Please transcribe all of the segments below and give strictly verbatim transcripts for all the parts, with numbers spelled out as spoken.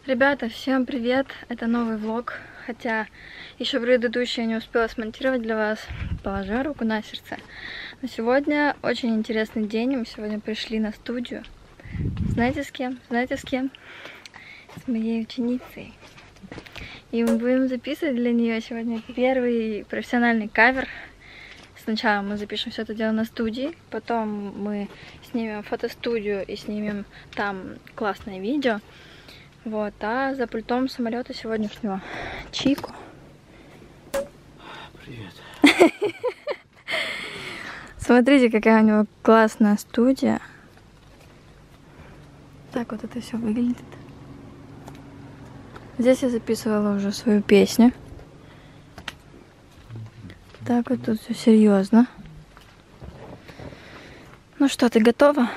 Ребята, всем привет! Это новый влог, хотя еще предыдущий я не успела смонтировать для вас. Положа руку на сердце. Но сегодня очень интересный день, мы сегодня пришли на студию. Знаете с кем? Знаете с кем? С моей ученицей. И мы будем записывать для нее сегодня первый профессиональный кавер. Сначала мы запишем все это дело на студии, потом мы снимем фотостудию и снимем там классное видео. Вот, а за пультом самолета сегодняшнего Чику. Привет. Смотрите, какая у него классная студия. Так вот это все выглядит. Здесь я записывала уже свою песню. Так вот тут все серьезно. Ну что, ты готова?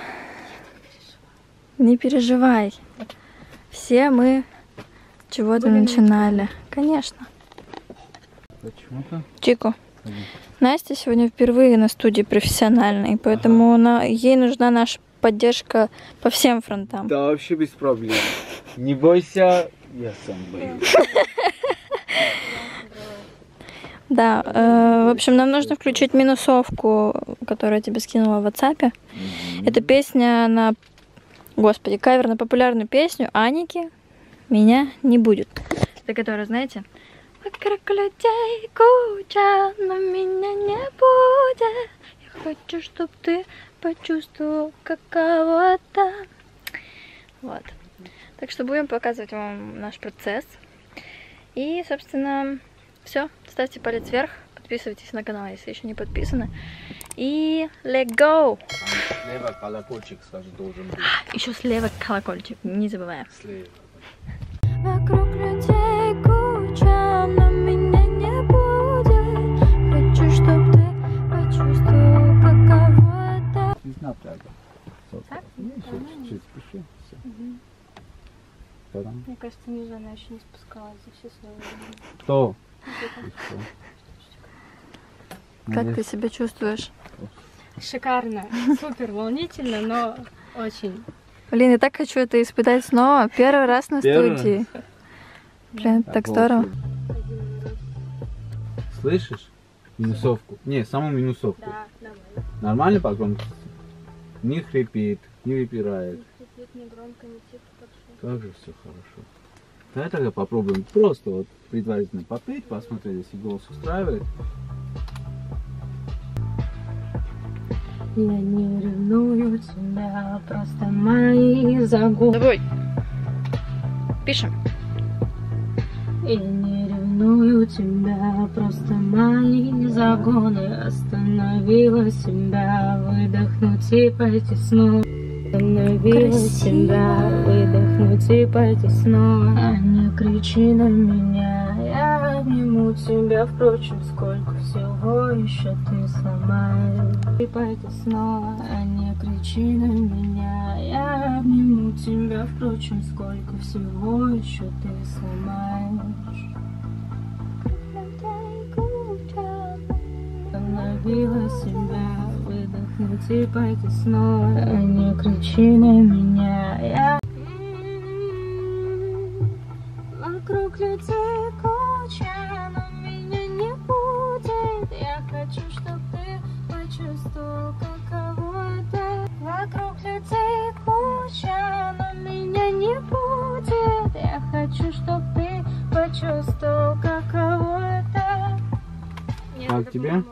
Не переживай. Все мы чего-то начинали. Конечно. Почему-то? Чику. Настя сегодня впервые на студии профессиональной, поэтому ага. она, ей нужна наша поддержка по всем фронтам. Да, вообще без проблем. Не бойся, я сам боюсь. Да, э, в общем, нам нужно включить минусовку, которую я тебе скинула в WhatsApp. Mm-hmm. Это песня на... Господи, кавер на популярную песню Аники «Меня не будет». Это которая, знаете? Вокруг людей куча, но меня не будет. Я хочу, чтобы ты почувствовал каково-то. Вот. Так что будем показывать вам наш процесс. И, собственно... Все, ставьте палец вверх, подписывайтесь на канал, если еще не подписаны. И let's go! Слева колокольчик, скажи, должен быть. Еще слева колокольчик, не забываем. Слева. Вокруг людей куча, но меня не будет. Хочу, чтоб ты почувствовал каково-то. Не напрягай. Так? Чуть-чуть спеши. Мне кажется, ниже она еще не спускалась за все свое время. Кто? Как ты себя чувствуешь? Шикарно, супер волнительно, но очень. Блин, я так хочу это испытать снова. Первый раз на Первый? студии. Блин, так, так здорово. Слышишь? Минусовку. Не, саму минусовку. Да, нормально. Нормально по громкости? Не хрипит, не выпирает. Не хрипит, не громко, не тихо, так что. Также все хорошо. Давай тогда попробуем просто вот предварительно попеть, посмотреть, если голос устраивает. Я не ревную тебя, просто мои загоны. Давай. Пишем. Я не ревную тебя, просто мои загоны. Остановила себя, выдохнуть и пойти снова. Остановила себя, выдохнуть и пойти снова. А не кричи на меня, я обниму тебя. Впрочем, сколько всего еще ты сломаешь. И пойти снова, а не кричи на меня, я обниму тебя. Впрочем, сколько всего еще ты сломаешь. Остановила себя, выдохнуть и пойти снова, а не кричи на меня, я... Вокруг людей куча, но меня не будет. Я хочу, чтобы ты почувствовал, каково это. Вокруг людей куча, но меня не будет. Я хочу, чтобы ты почувствовал, каково это. Как тебе?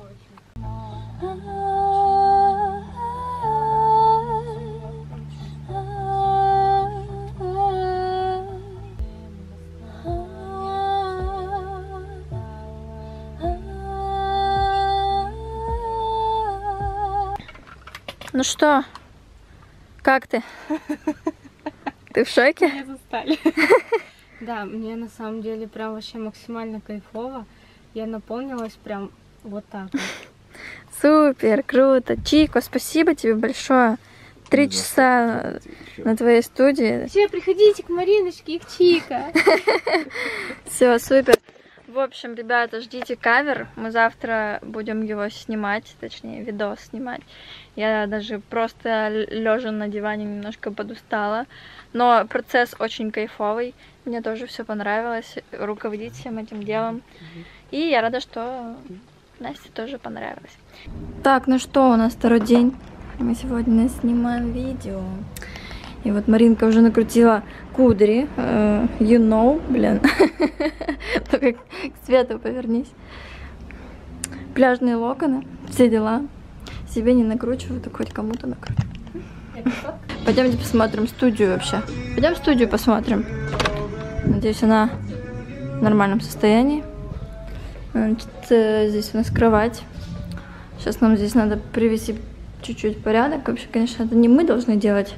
Ну что, как ты? Ты в шоке? Меня застали. Да, мне на самом деле прям вообще максимально кайфово. Я наполнилась прям вот так вот. Супер, круто. Чико, спасибо тебе большое. Три часа на твоей студии. Все, приходите к Мариночке и к Чико. Все, супер. В общем, ребята, ждите кавер. Мы завтра будем его снимать, точнее, видос снимать. Я даже просто лежа на диване немножко подустала. Но процесс очень кайфовый. Мне тоже все понравилось. Руководить всем этим делом. И я рада, что Насте тоже понравилось. Так, ну что, у нас второй день. Мы сегодня снимаем видео. И вот Маринка уже накрутила кудри. Uh, you know, блин. Только к свету повернись. Пляжные локоны. Все дела. Себе не накручиваю, так хоть кому-то накручу. Пойдемте посмотрим студию вообще. Пойдем в студию посмотрим. Надеюсь, она в нормальном состоянии. Значит, здесь у нас кровать. Сейчас нам здесь надо привести чуть-чуть порядок. Вообще, конечно, это не мы должны делать.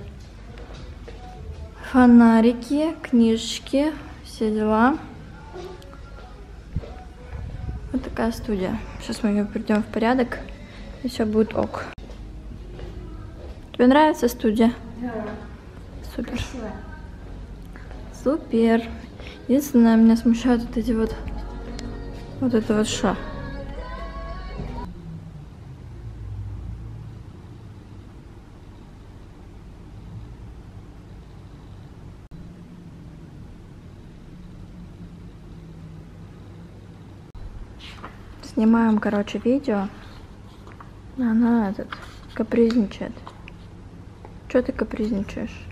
Фонарики, книжечки, все дела. Вот такая студия. Сейчас мы ее приведем в порядок, и все будет ок. Тебе нравится студия? Да. Супер. Красиво. Супер. Единственное, меня смущают вот эти вот... Вот это вот шо. Снимаем, короче, видео. Она этот капризничает. Чё ты капризничаешь?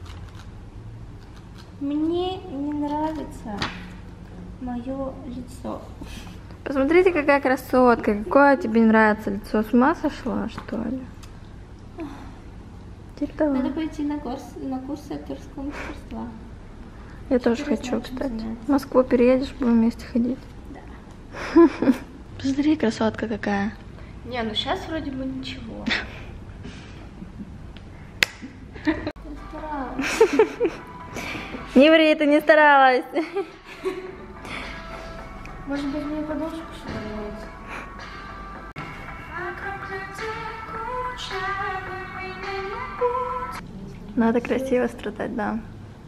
Мне не нравится мое лицо. Посмотрите, какая красотка. Какое тебе нравится лицо? С ума сошла, что ли? Типа того. Надо пойти на курс, на курсы актерского мастерства. Я тоже Теперь хочу, знаю, чем кстати. заняться. В Москву переедешь, будем вместе ходить. Да. Посмотри, красотка какая. Не, ну сейчас вроде бы ничего. Не ври, ты не старалась. Может быть, мне подушку шевельнуть? Надо красиво страдать, да.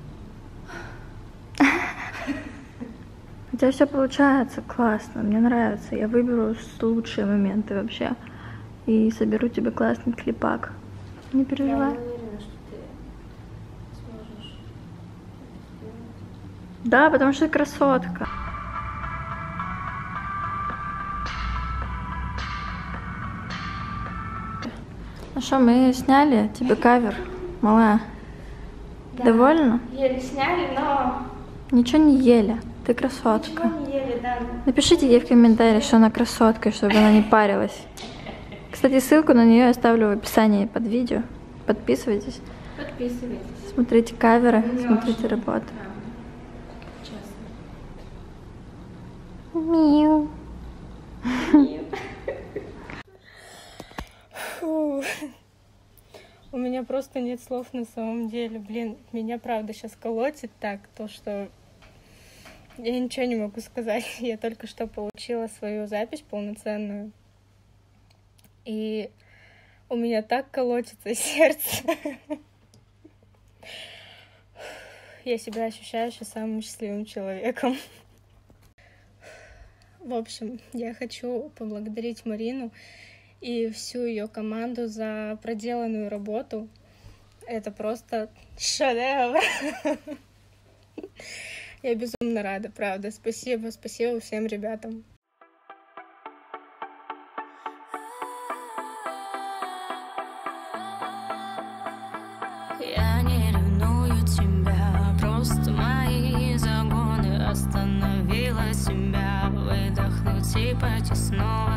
У тебя все получается классно, мне нравится. Я выберу лучшие моменты вообще. И соберу тебе классный клипак. Не Я переживай. не уверена, что ты сможешь. Да, потому что ты красотка. Ну что, мы сняли тебе кавер, малая. Да. Довольна? Еле сняли, но Ничего не ели. Ты красотка. ничего не ели, да. Напишите ей в комментариях, что она красотка, чтобы она не парилась. Кстати, ссылку на нее я оставлю в описании под видео. Подписывайтесь. Подписывайтесь. Смотрите каверы, Мне смотрите очень работу. Честно. Миу. Фу. У меня просто нет слов на самом деле. Блин, меня правда сейчас колотит так, то что я ничего не могу сказать. Я только что получила свою запись полноценную. И у меня так колотится сердце. Я себя ощущаю сейчас самым счастливым человеком. В общем, я хочу поблагодарить Марину и всю ее команду за проделанную работу. Это просто шедевр. Я безумно рада, правда. Спасибо, спасибо всем ребятам. Я не ревную тебя, просто мои загоны. Остановила себя, выдохнуть и пойти снова.